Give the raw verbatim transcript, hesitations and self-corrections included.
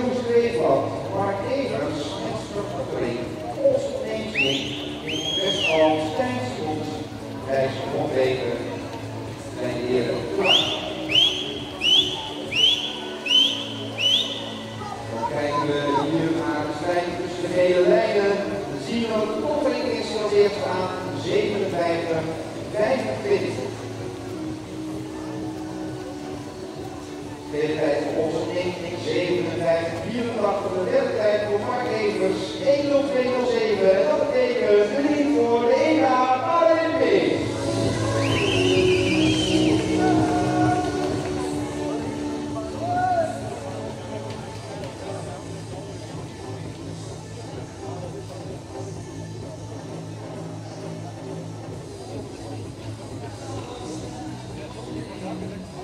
Joost Reevat, Mark Evers en structuring, Olsen Neemsling, in Westal, Stijn Schoens, Gijs van Beker, zijn de heren klaar. Dan kijken we hier naar de strijd tussen de gele lijnen. Dan zien we dat de koppering is als eerste aan zevenenvijftig vijfentwintig. Tweede tijd voor onze negentien zevenenvijftig vierentachtig. De derde tijd voor Mark Evers één nul twee nul zeven. En dat betekent de lead voor de E K Paralympics. Thank you.